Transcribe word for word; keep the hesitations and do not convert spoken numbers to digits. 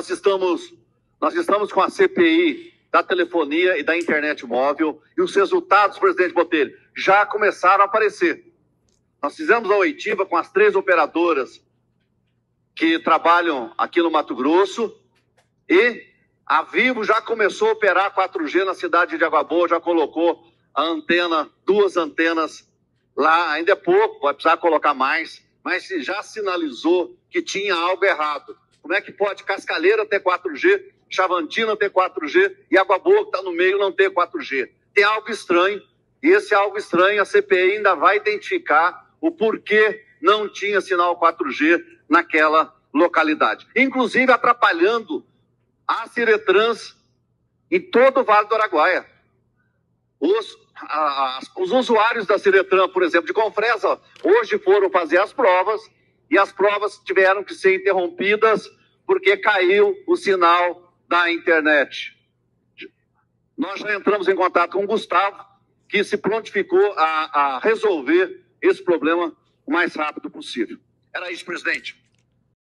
nós estamos, nós estamos com a C P I da telefonia e da internet móvel e os resultados, presidente Botelho, já começaram a aparecer. Nós fizemos a oitiva com as três operadoras que trabalham aqui no Mato Grosso e a Vivo já começou a operar quatro G na cidade de Água Boa, já colocou a antena, duas antenas lá, ainda é pouco, vai precisar colocar mais, mas já sinalizou que tinha algo errado. Como é que pode Cascalheira ter quatro G, Chavantina ter quatro G e Água Boa, que está no meio, não ter quatro G? Tem algo estranho, e esse algo estranho a C P I ainda vai identificar o porquê não tinha sinal quatro G naquela localidade. Inclusive atrapalhando a Ciretrans em todo o Vale do Araguaia. Os, a, os usuários da Ciretran, por exemplo, de Confresa, hoje foram fazer as provas e as provas tiveram que ser interrompidas porque caiu o sinal da internet. Nós já entramos em contato com o Gustavo, que se prontificou a, a resolver esse problema o mais rápido possível. Era isso, presidente.